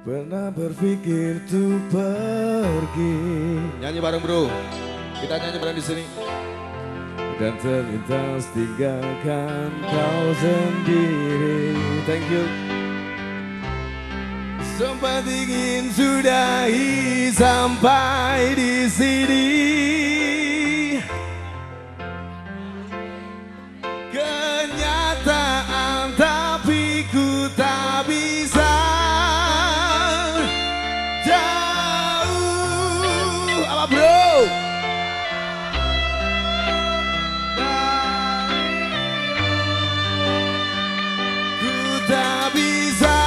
Pernah berpikir tuh pergi. Nyanyi bareng bro. Kita nyanyi bareng di sini. Dan terlintas tinggalkan kau sendiri. Thank you. Sempat ingin sudahi sampai di sini. Kenyataan tapi ku tak bisa. Tak bisa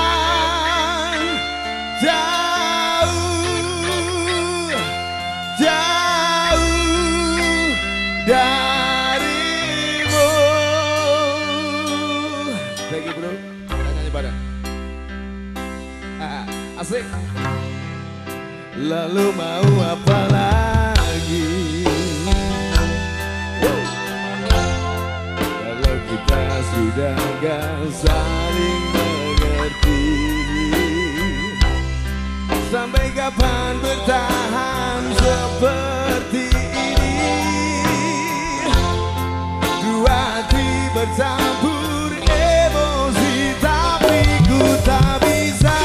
jauh darimu. Thank you bro. Kita nyanyi bareng. Asik. Lalu mau apa lagi? Kalau kita sudah gak saling mengerti, sampai kapan bertahan seperti ini? Dua hati bercampur emosi, tapi ku tak bisa.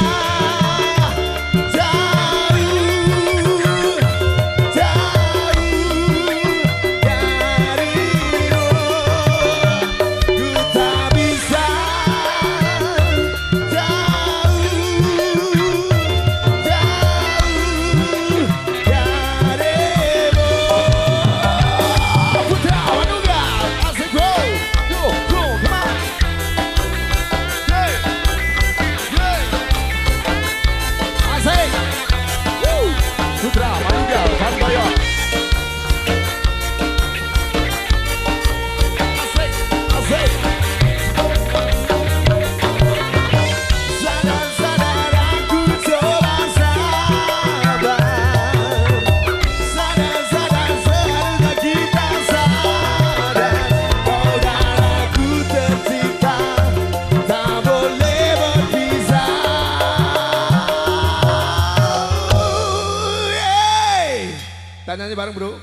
Nyanyi bareng bro.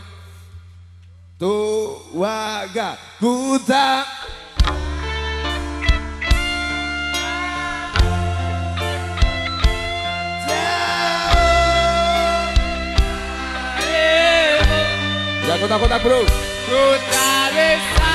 Tuaga ku tak jangan kotak-kotak bro. Ku tak bisa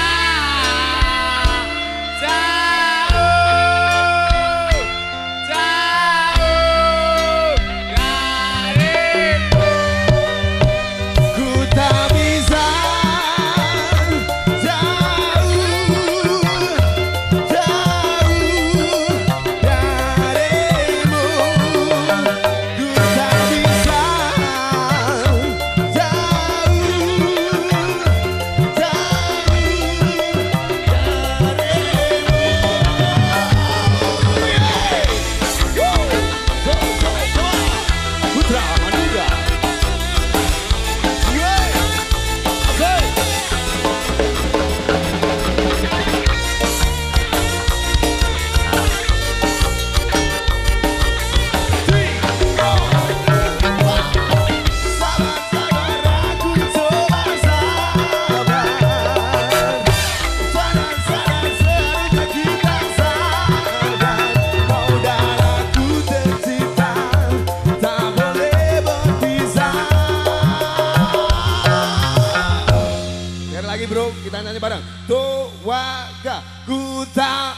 bro, kita nyanyi bareng. Tuaga ku tak.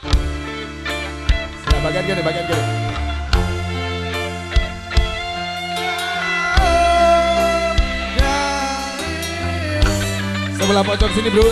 Nah, bagian gini, bagian gini. Sebelah pojok sini bro.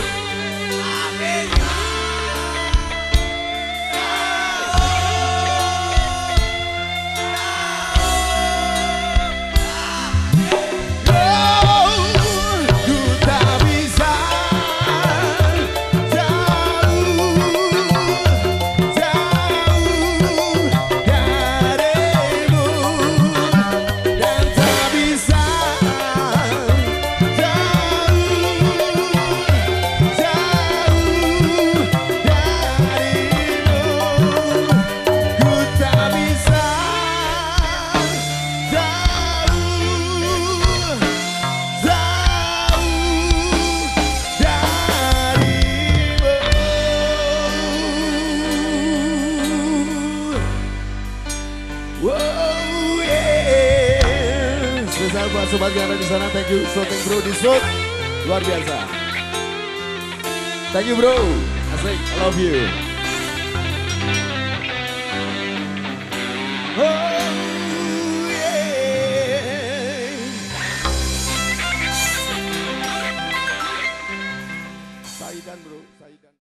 sobat yang ada di sana. Thank you, thank bro, di shoot luar biasa. Thank you bro, asik, I love you.